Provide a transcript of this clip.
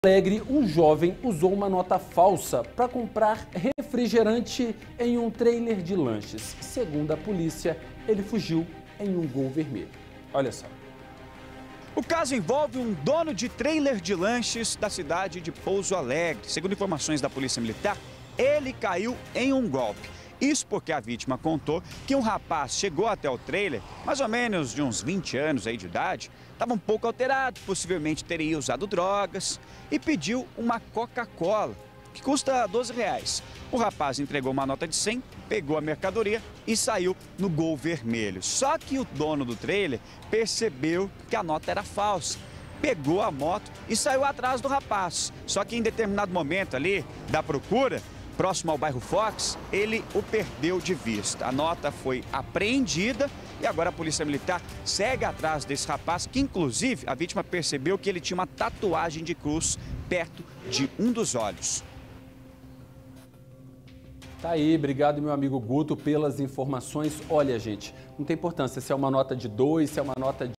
Alegre, um jovem usou uma nota falsa para comprar refrigerante em um trailer de lanches. Segundo a polícia, ele fugiu em um Gol vermelho. Olha só. O caso envolve um dono de trailer de lanches da cidade de Pouso Alegre. Segundo informações da Polícia Militar, ele caiu em um golpe. Isso porque a vítima contou que um rapaz chegou até o trailer, mais ou menos de uns 20 anos aí de idade, estava um pouco alterado, possivelmente teria usado drogas, e pediu uma Coca-Cola, que custa R$12. O rapaz entregou uma nota de 100, pegou a mercadoria e saiu no Gol vermelho. Só que o dono do trailer percebeu que a nota era falsa. Pegou a moto e saiu atrás do rapaz. Só que em determinado momento ali da procura, próximo ao bairro Fox, ele o perdeu de vista. A nota foi apreendida e agora a Polícia Militar segue atrás desse rapaz, que inclusive a vítima percebeu que ele tinha uma tatuagem de cruz perto de um dos olhos. Tá aí, obrigado meu amigo Guto pelas informações. Olha, gente, não tem importância se é uma nota de 2, se é uma nota de